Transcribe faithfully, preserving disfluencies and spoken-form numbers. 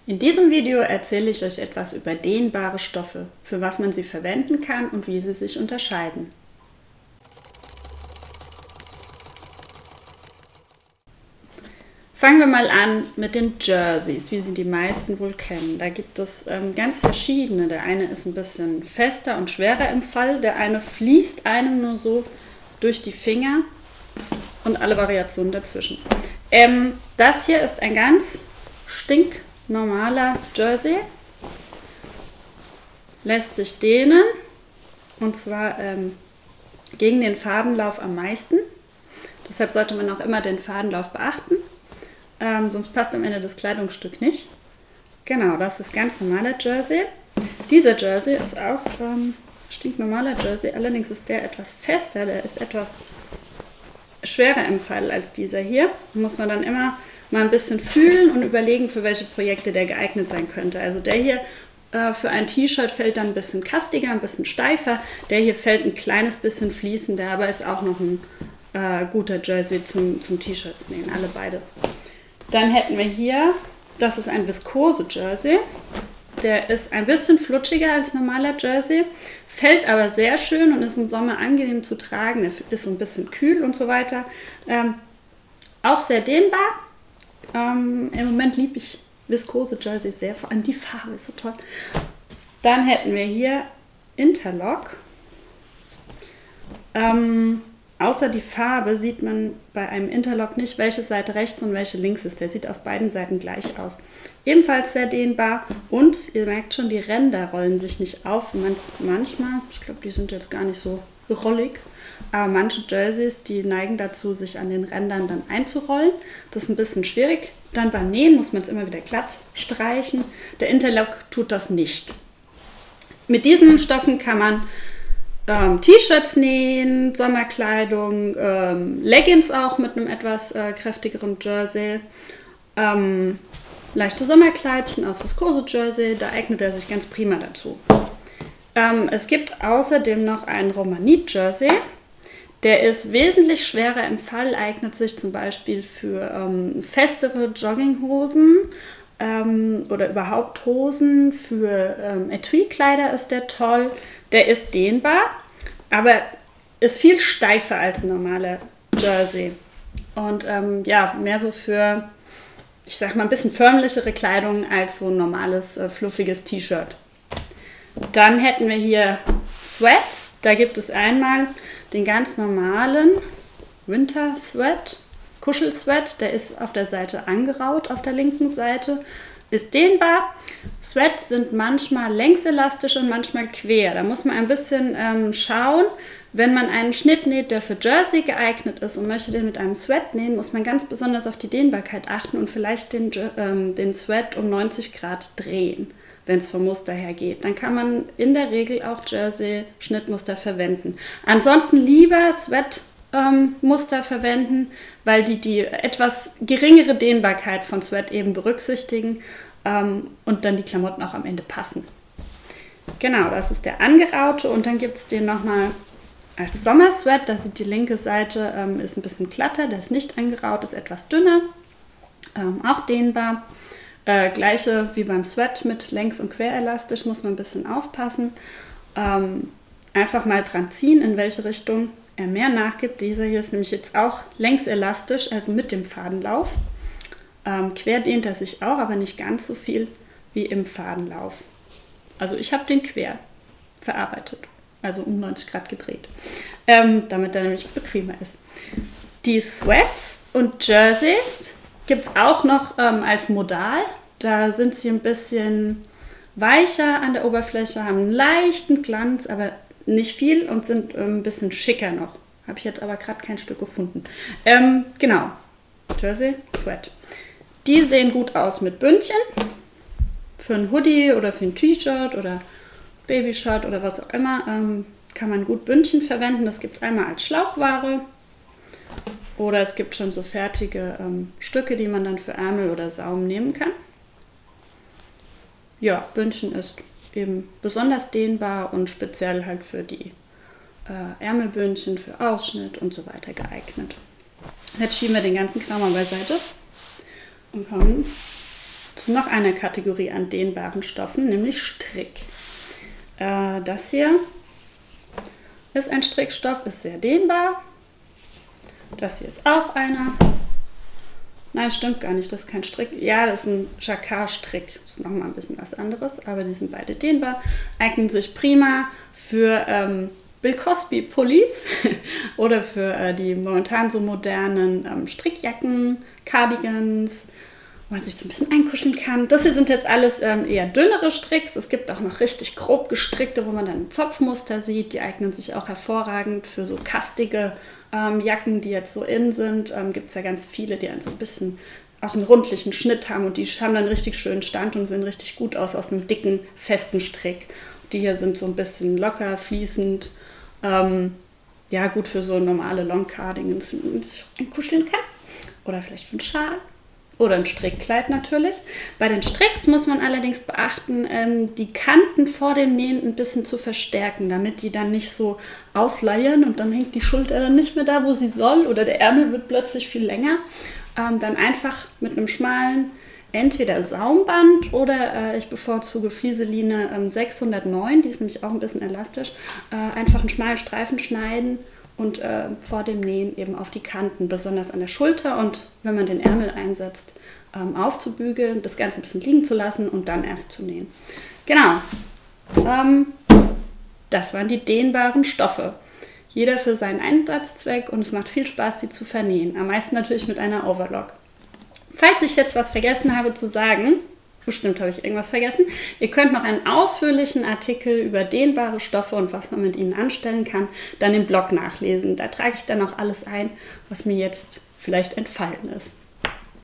In diesem Video erzähle ich euch etwas über dehnbare Stoffe, für was man sie verwenden kann und wie sie sich unterscheiden. Fangen wir mal an mit den Jerseys, wie sie die meisten wohl kennen. Da gibt es ähm, ganz verschiedene. Der eine ist ein bisschen fester und schwerer im Fall, der eine fließt einem nur so durch die Finger und alle Variationen dazwischen. Ähm, das hier ist ein ganz stinknormaler Jersey, lässt sich dehnen und zwar ähm, gegen den Fadenlauf am meisten. Deshalb sollte man auch immer den Fadenlauf beachten. Ähm, sonst passt am Ende das Kleidungsstück nicht. Genau, das ist ganz normaler Jersey. Dieser Jersey ist auch ähm, stinknormaler Jersey, allerdings ist der etwas fester, der ist etwas schwerer im Fall als dieser hier. Da muss man dann immer mal ein bisschen fühlen und überlegen, für welche Projekte der geeignet sein könnte. Also der hier äh, für ein T-Shirt fällt dann ein bisschen kastiger, ein bisschen steifer. Der hier fällt ein kleines bisschen fließender, aber ist auch noch ein äh, guter Jersey zum, zum T-Shirts nähen, alle beide. Dann hätten wir hier, das ist ein Viskose-Jersey. Der ist ein bisschen flutschiger als normaler Jersey, fällt aber sehr schön und ist im Sommer angenehm zu tragen. Er ist so ein bisschen kühl und so weiter. Ähm, auch sehr dehnbar. Ähm, Im Moment liebe ich Viskose-Jerseys sehr, vor allem die Farbe ist so toll. Dann hätten wir hier Interlock. Ähm, Außer die Farbe sieht man bei einem Interlock nicht, welche Seite rechts und welche links ist. Der sieht auf beiden Seiten gleich aus. Ebenfalls sehr dehnbar und ihr merkt schon, die Ränder rollen sich nicht auf. Manchmal, ich glaube, die sind jetzt gar nicht so rollig, aber manche Jerseys, die neigen dazu, sich an den Rändern dann einzurollen. Das ist ein bisschen schwierig. Dann beim Nähen muss man es immer wieder glatt streichen. Der Interlock tut das nicht. Mit diesen Stoffen kann man Ähm, T-Shirts nähen, Sommerkleidung, ähm, Leggings auch mit einem etwas äh, kräftigeren Jersey, ähm, leichte Sommerkleidchen aus Viskose-Jersey, da eignet er sich ganz prima dazu. Ähm, es gibt außerdem noch einen Romanit-Jersey, der ist wesentlich schwerer im Fall, eignet sich zum Beispiel für ähm, festere Jogginghosen ähm, oder überhaupt Hosen, für ähm, Etui-Kleider ist der toll. Der ist dehnbar, aber ist viel steifer als ein normaler Jersey. Und ähm, ja, mehr so für, ich sag mal, ein bisschen förmlichere Kleidung als so ein normales, äh, fluffiges T-Shirt. Dann hätten wir hier Sweats. Da gibt es einmal den ganz normalen Winter Sweat, Kuschelsweat. Der ist auf der Seite angeraut, auf der linken Seite. Ist dehnbar. Sweats sind manchmal längselastisch und manchmal quer. Da muss man ein bisschen ähm, schauen. Wenn man einen Schnitt näht, der für Jersey geeignet ist und möchte den mit einem Sweat nähen, muss man ganz besonders auf die Dehnbarkeit achten und vielleicht den, ähm, den Sweat um neunzig Grad drehen, wenn es vom Muster her geht. Dann kann man in der Regel auch Jersey-Schnittmuster verwenden. Ansonsten lieber Sweat Ähm, Muster verwenden, weil die die etwas geringere Dehnbarkeit von Sweat eben berücksichtigen ähm, und dann die Klamotten auch am Ende passen. Genau, das ist der angeraute und dann gibt es den nochmal als Sommersweat. Da sieht die linke Seite ähm, ist ein bisschen glatter, der ist nicht angeraut, ist etwas dünner, ähm, auch dehnbar. Äh, gleiche wie beim Sweat mit längs- und querelastisch, muss man ein bisschen aufpassen. Ähm, einfach mal dran ziehen, in welche Richtung er mehr nachgibt. Dieser hier ist nämlich jetzt auch längs elastisch, also mit dem Fadenlauf. Ähm, quer dehnt er sich auch, aber nicht ganz so viel wie im Fadenlauf. Also ich habe den quer verarbeitet, also um neunzig Grad gedreht, ähm, damit er nämlich bequemer ist. Die Sweats und Jerseys gibt es auch noch ähm, als Modal. Da sind sie ein bisschen weicher an der Oberfläche, haben einen leichten Glanz, aber nicht viel und sind ähm, ein bisschen schicker noch. Habe ich jetzt aber gerade kein Stück gefunden. Ähm, genau, Jersey, Sweat. Die sehen gut aus mit Bündchen. Für ein Hoodie oder für ein T-Shirt oder Babyshirt oder was auch immer ähm, kann man gut Bündchen verwenden. Das gibt es einmal als Schlauchware oder es gibt schon so fertige ähm, Stücke, die man dann für Ärmel oder Saum nehmen kann. Ja, Bündchen ist eben besonders dehnbar und speziell halt für die äh, Ärmelbündchen, für Ausschnitt und so weiter geeignet. Jetzt schieben wir den ganzen Kram mal beiseite und kommen zu noch einer Kategorie an dehnbaren Stoffen, nämlich Strick. Äh, das hier ist ein Strickstoff, ist sehr dehnbar. Das hier ist auch einer. Nein, stimmt gar nicht, das ist kein Strick. Ja, das ist ein Jacquard-Strick. Das ist nochmal ein bisschen was anderes, aber die sind beide dehnbar. Eignen sich prima für ähm, Bill Cosby-Pullis oder für äh, die momentan so modernen ähm, Strickjacken, Cardigans, wo man sich so ein bisschen einkuscheln kann. Das hier sind jetzt alles ähm, eher dünnere Stricks. Es gibt auch noch richtig grob gestrickte, wo man dann ein Zopfmuster sieht. Die eignen sich auch hervorragend für so kastige Ähm, Jacken, die jetzt so in sind, ähm, gibt es ja ganz viele, die dann so ein bisschen auch einen rundlichen Schnitt haben und die haben dann richtig schönen Stand und sehen richtig gut aus, aus einem dicken, festen Strick. Die hier sind so ein bisschen locker, fließend, ähm, ja gut für so normale Long-Cardigans, die man sich einkuscheln kann. Oder vielleicht für einen Schal. Oder ein Strickkleid natürlich. Bei den Stricks muss man allerdings beachten, ähm, die Kanten vor dem Nähen ein bisschen zu verstärken, damit die dann nicht so ausleiern und dann hängt die Schulter dann nicht mehr da, wo sie soll oder der Ärmel wird plötzlich viel länger. Ähm, dann einfach mit einem schmalen, entweder Saumband oder äh, ich bevorzuge Flieseline ähm, sechshundertneun, die ist nämlich auch ein bisschen elastisch, äh, einfach einen schmalen Streifen schneiden und äh, vor dem Nähen eben auf die Kanten, besonders an der Schulter und wenn man den Ärmel einsetzt, ähm, aufzubügeln, das Ganze ein bisschen liegen zu lassen und dann erst zu nähen. Genau, ähm, das waren die dehnbaren Stoffe. Jeder für seinen Einsatzzweck und es macht viel Spaß, sie zu vernähen. Am meisten natürlich mit einer Overlock. Falls ich jetzt was vergessen habe zu sagen, bestimmt habe ich irgendwas vergessen. Ihr könnt noch einen ausführlichen Artikel über dehnbare Stoffe und was man mit ihnen anstellen kann, dann im Blog nachlesen. Da trage ich dann auch alles ein, was mir jetzt vielleicht entfallen ist.